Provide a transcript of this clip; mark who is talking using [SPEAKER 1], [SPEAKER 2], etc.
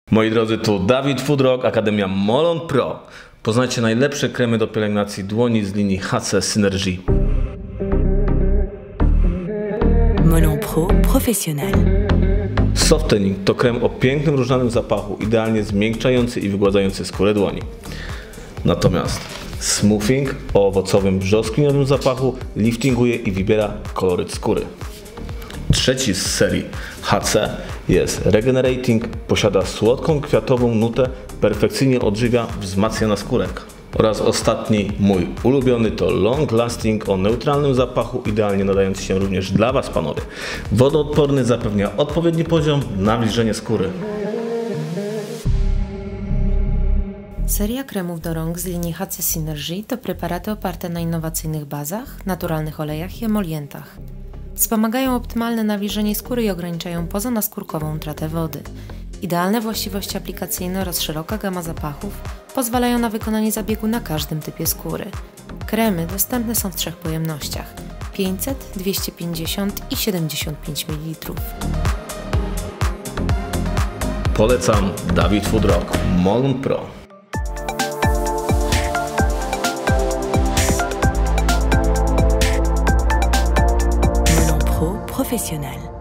[SPEAKER 1] Moi drodzy, tu Dawid Foodrock, Akademia Molon Pro. Poznajcie najlepsze kremy do pielęgnacji dłoni z linii HC Synergy.
[SPEAKER 2] Molon Pro Professionnel.
[SPEAKER 1] Softening to krem o pięknym, różanym zapachu, idealnie zmiękczający i wygładzający skórę dłoni. Natomiast Smoothing o owocowym, brzoskwiniowym zapachu liftinguje i wybiera koloryt skóry. Trzeci z serii HC jest Regenerating, posiada słodką, kwiatową nutę, perfekcyjnie odżywia, wzmacnia naskórek. Oraz ostatni, mój ulubiony, to Long Lasting o neutralnym zapachu, idealnie nadający się również dla Was, panowie. Wodoodporny, zapewnia odpowiedni poziom nawilżenia skóry.
[SPEAKER 3] Seria kremów do rąk z linii HC Synergy to preparaty oparte na innowacyjnych bazach, naturalnych olejach i emolientach. Wspomagają optymalne nawilżenie skóry i ograniczają pozaskórkową utratę wody. Idealne właściwości aplikacyjne oraz szeroka gama zapachów pozwalają na wykonanie zabiegu na każdym typie skóry. Kremy dostępne są w 3 pojemnościach: 500, 250 i 75 ml.
[SPEAKER 1] Polecam Dawid Foodrock, Molon Pro.
[SPEAKER 2] Molon Pro Professionnel.